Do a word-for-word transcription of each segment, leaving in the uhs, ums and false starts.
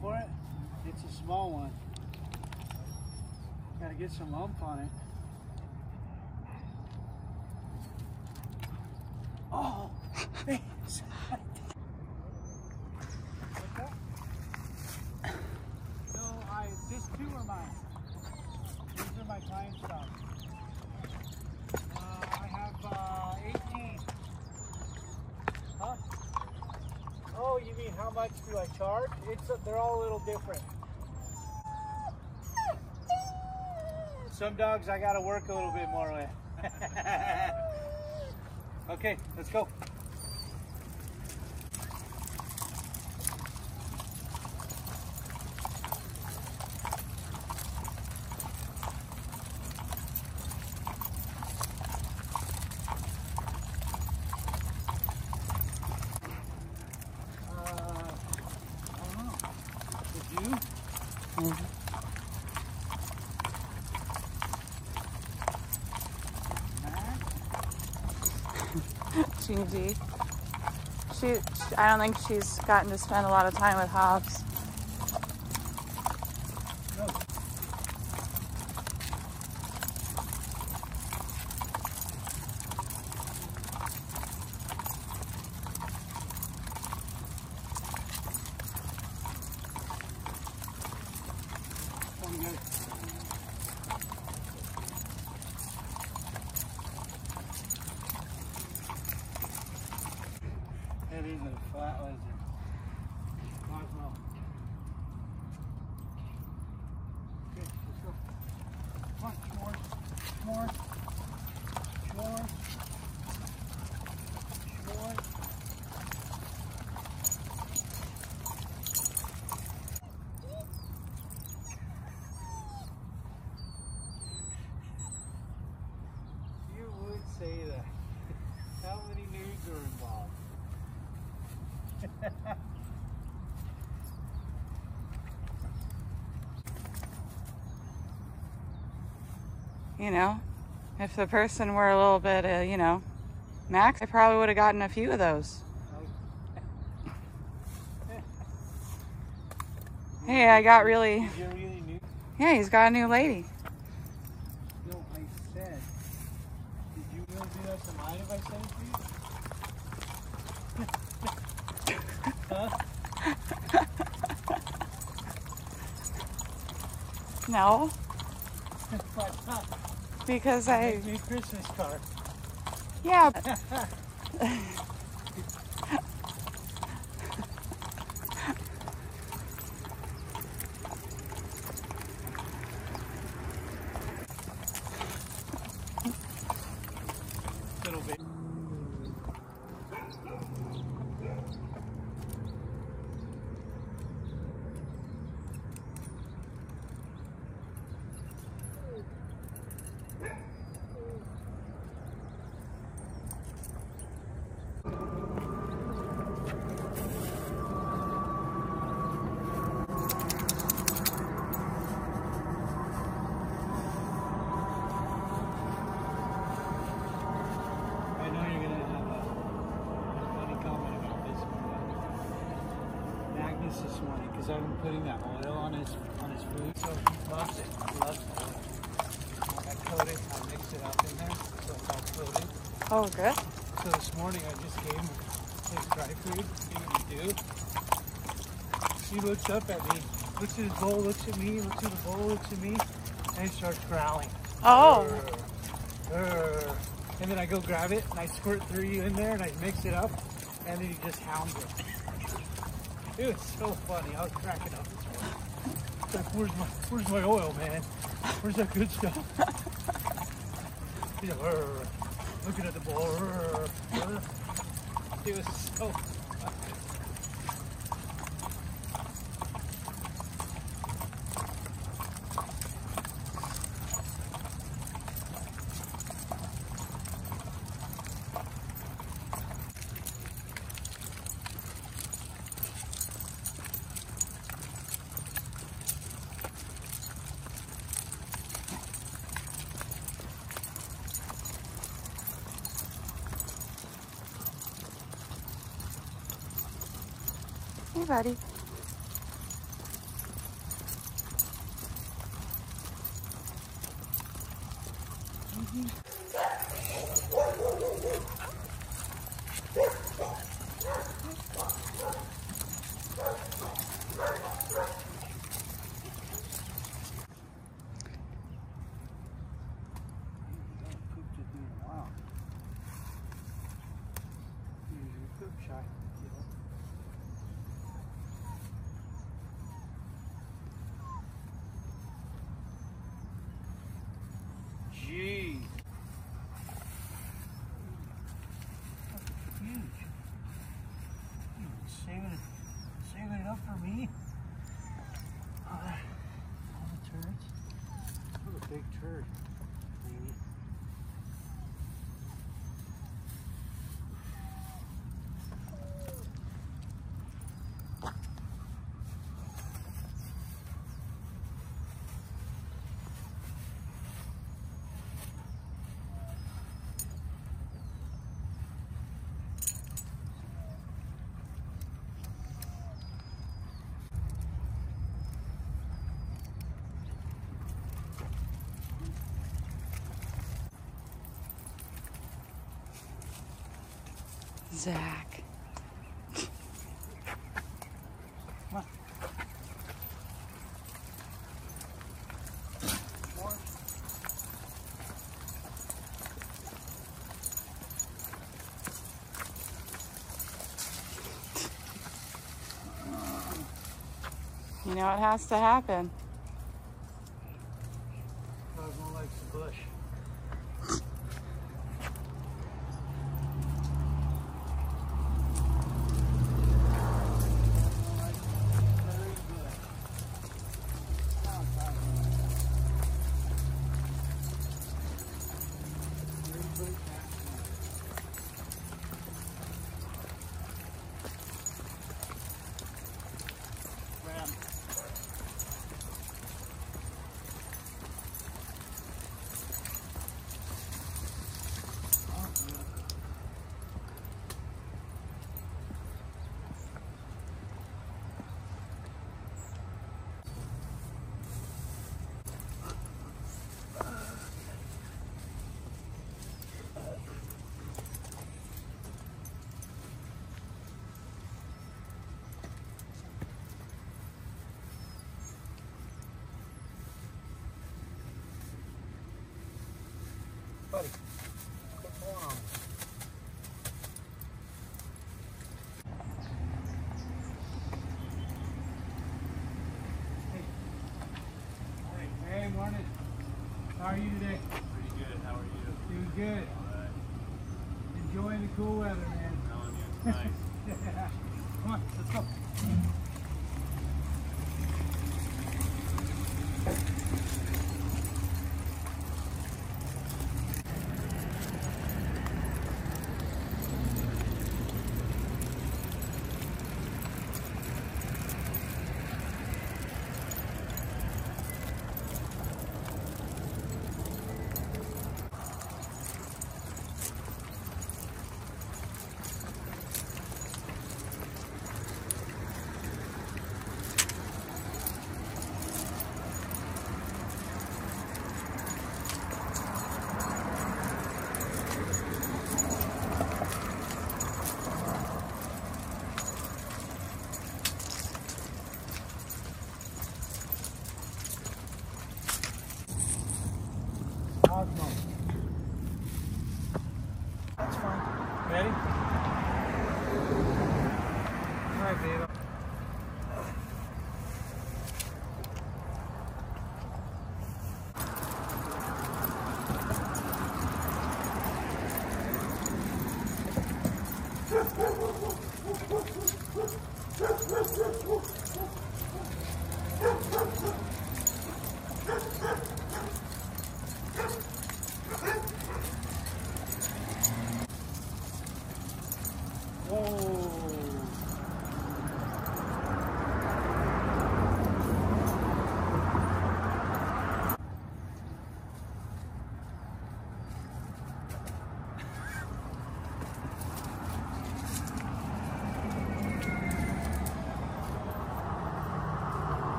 for it? It's a small one. Gotta get some ump on it. Oh, thanks. What's that? No, I, this two are mine. These are my client stuff. Uh, I have uh, eighteen. Huh? Oh, you mean how much do I charge? It's a, they're all a little different. Some dogs I gotta work a little bit more with. Okay, let's go. Gingy. She, she, I don't think she's gotten to spend a lot of time with Hobbs. No. That is a flat lizard. Cosmo. Okay, let's go. Come on, more, more, more, more. You would say that. How many nudes are involved? You know, if the person were a little bit, uh, you know, Max, I probably would have gotten a few of those. Hey, I got really, yeah, he's got a new lady. No, I said, did you really do that to mine if I sent it to you? Huh? No. Because I... Made me a Christmas card. Yeah. Little bit. This morning because I've been putting that oil on his on his food, so he loves it. He loves oil. I coat it, I mix it up in there, so it's all coated. Oh, good. So this morning I just gave him his dry food. See what you do? He looks up at me, looks at his bowl, looks at me, looks at the bowl, looks at me, and he starts growling. Oh. Urgh, urgh. And then I go grab it and I squirt three in there and I mix it up, and then he just hounds it. It was so funny. I was cracking up this morning. It's like, where's my, where's my oil, man? Where's that good stuff? He's like, "Rrr," looking at the bowl. "Rrr, rrr." It was so funny. Hey, buddy. Gee. That's huge. You saving it, saving it up for me? Uh, all the turds. What a big turd, lady. Zach. Come on. More. You know what has to happen. Cosmo likes the bush. Buddy, quit pulling on me. Hey. Hey. Hey, morning. How are you today? Pretty good. How are you? Doing good. All right. Enjoying the cool weather, man. I'm telling you, it's nice. Yeah. Come on, let's go.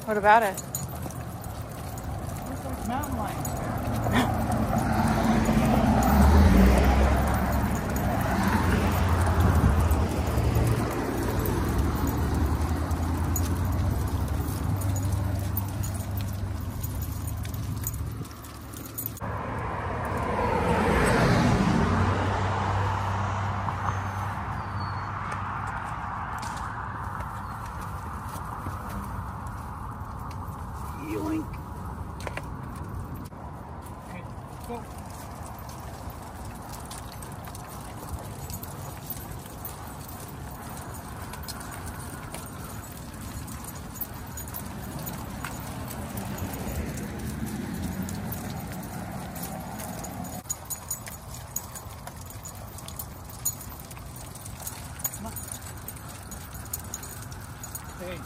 What about it? Looks like mountain lions. Yoink. Okay, go. Come on. Hey.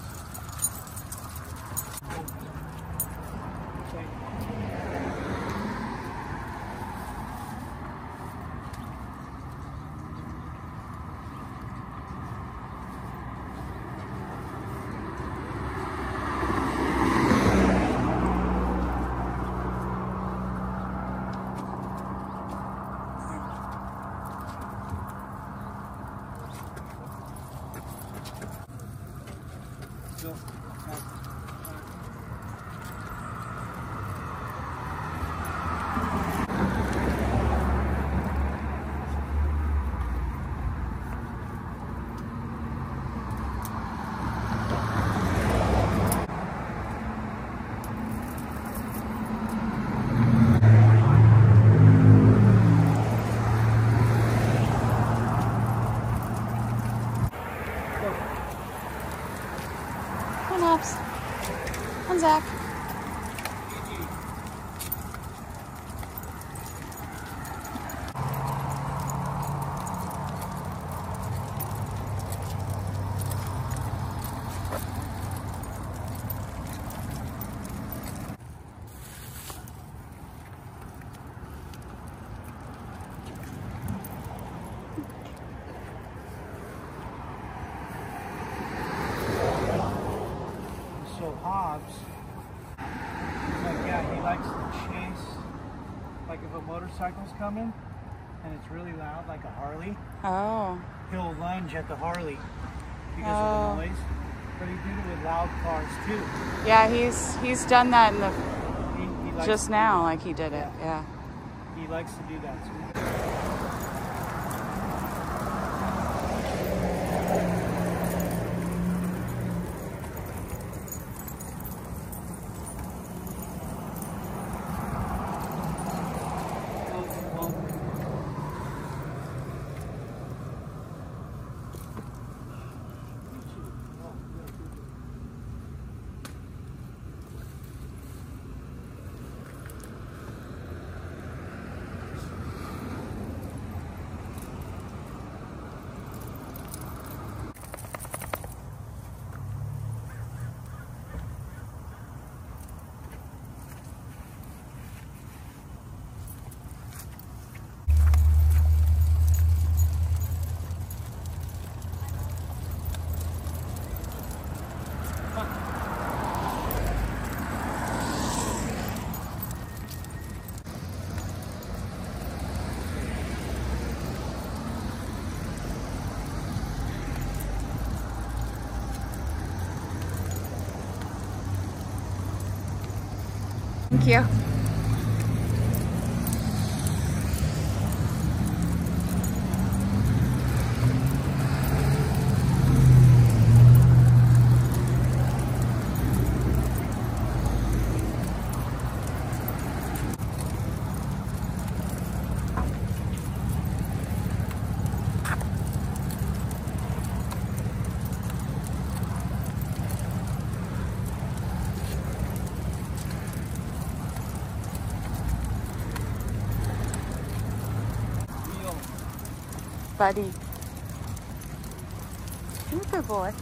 Go. Come on, Hops. Come on, Zach. So Hobbs, like, yeah, he likes to chase, like if a motorcycle's coming and it's really loud, like a Harley, Oh. he'll lunge at the Harley because Oh. of the noise. But he did it with loud cars too. Yeah, he's he's done that in the He, he likes just to do now, that. like he did it. Yeah. He likes to do that. So Thank you. Buddy. You're a good boy.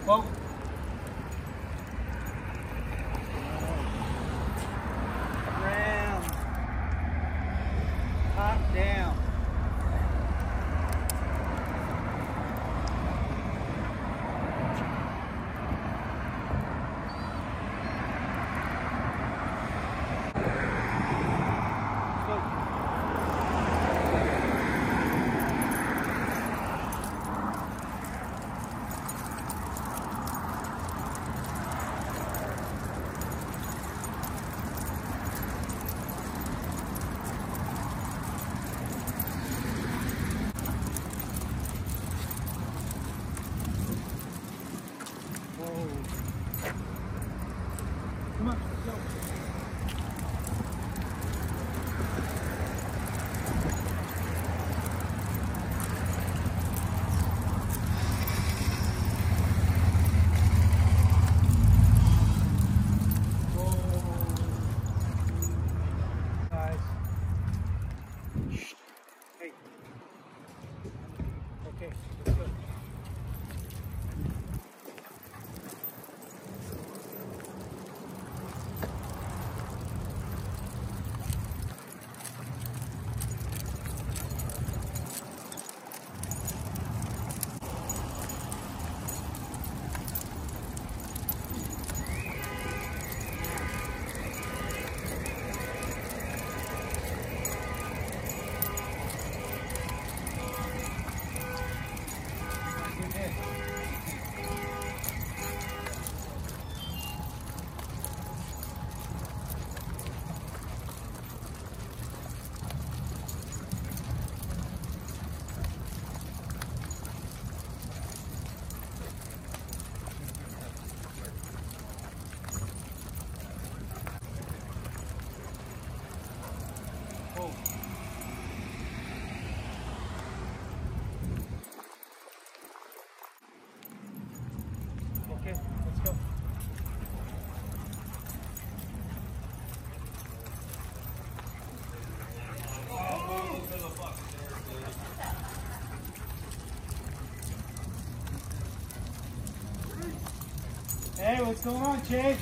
Whoa. Round. Top down. Come on, let's go. Guys. Hey. Okay, let's go. Okay, let's go. Hey, what's going on, Chase?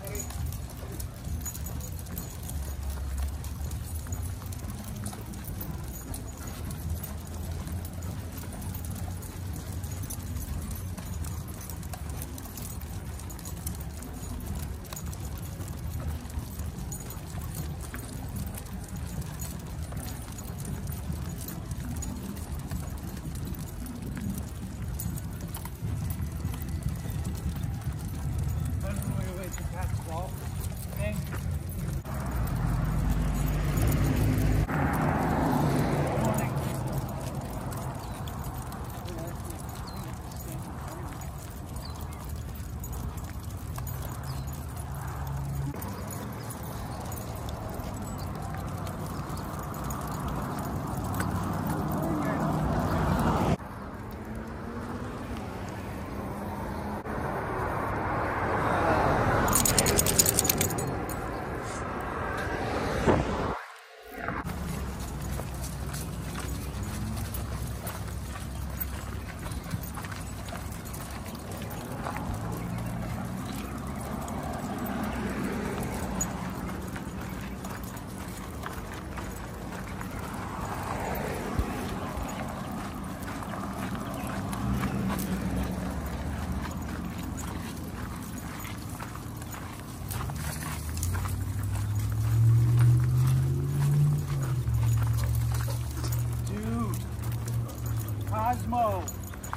Cosmo.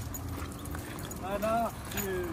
Enough, dude.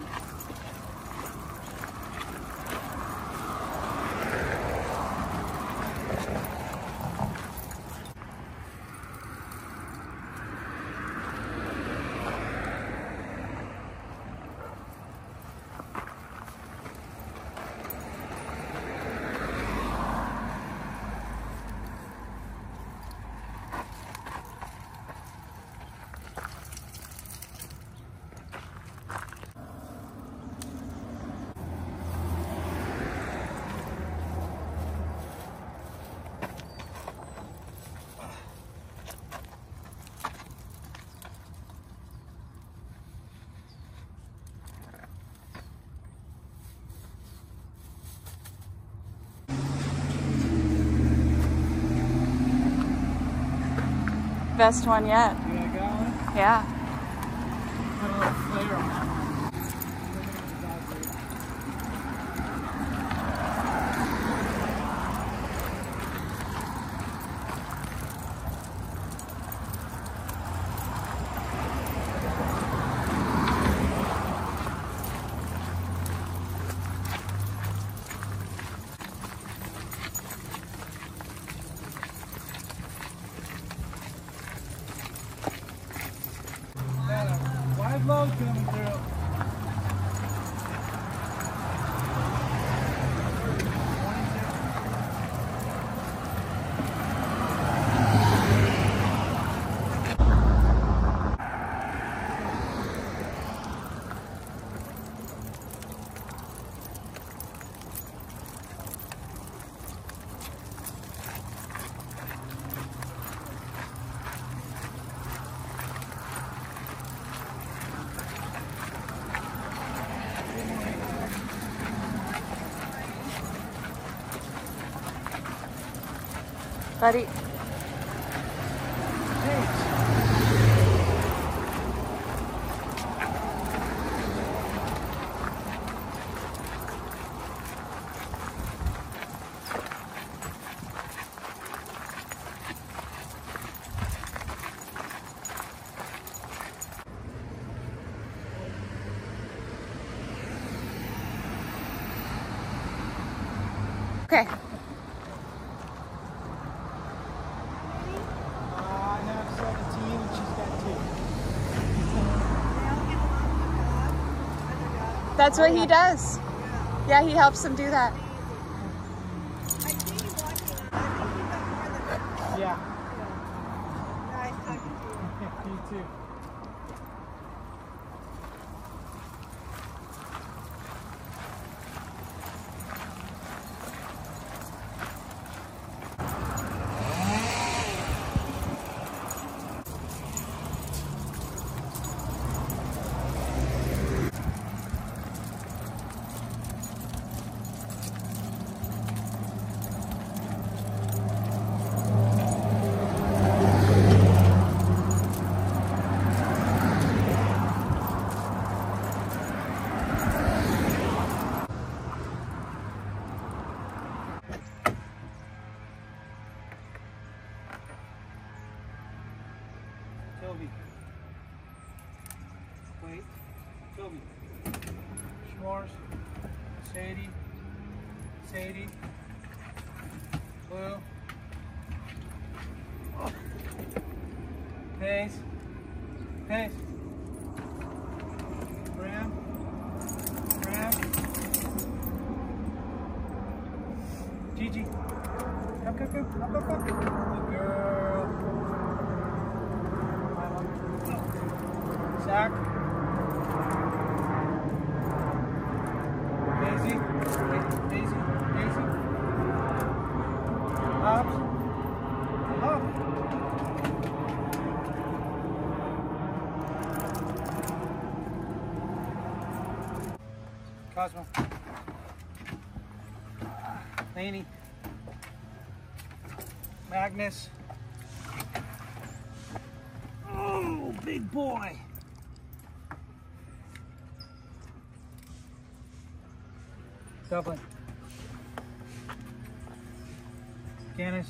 Best one yet. You got got one? Yeah. Put a little flair on that one. Got a wide load coming through. Buddy. Okay. I have seventeen and she's got two. That's what he does. Yeah, he helps them do that. Yeah. You too. Toby. Wait. Toby. S'mores. Sadie. Sadie. Blue. Pace. Pace. Graham. Graham. Gigi. Come, come, come. Up, up, up. Good girl. Zach. Daisy. Daisy. Daisy. Up. Up. Cosmo. Laney. Magnus. Oh, big boy. Dublin. Janice.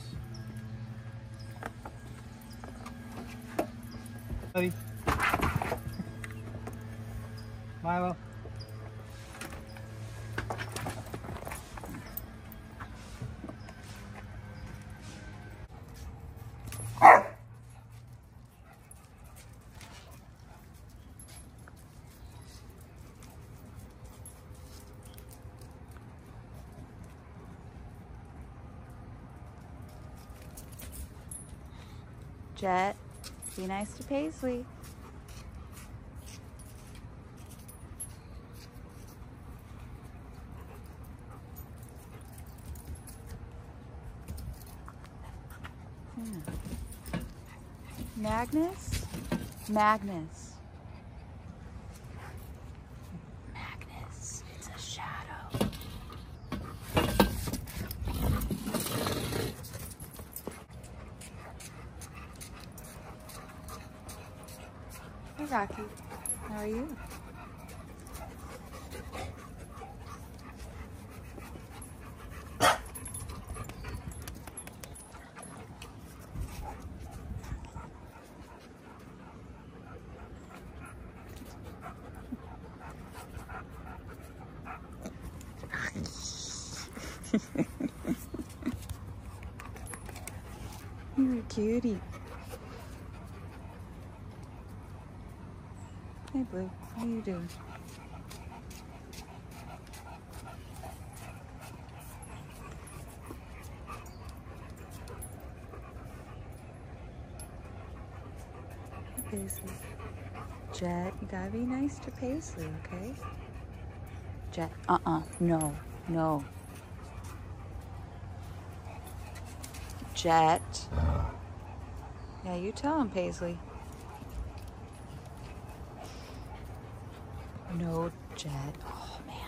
Buddy. Milo. Jet, be nice to Paisley. Hmm. Magnus? Magnus. Magnus, it's a shadow. Taki. How are you? You're a cutie. Hey Blue, how you doing? Hey Paisley. Jet, you gotta be nice to Paisley, okay? Jet, uh-uh, no, no. Jet. Yeah, you tell him, Paisley. No, Jet. Oh, man.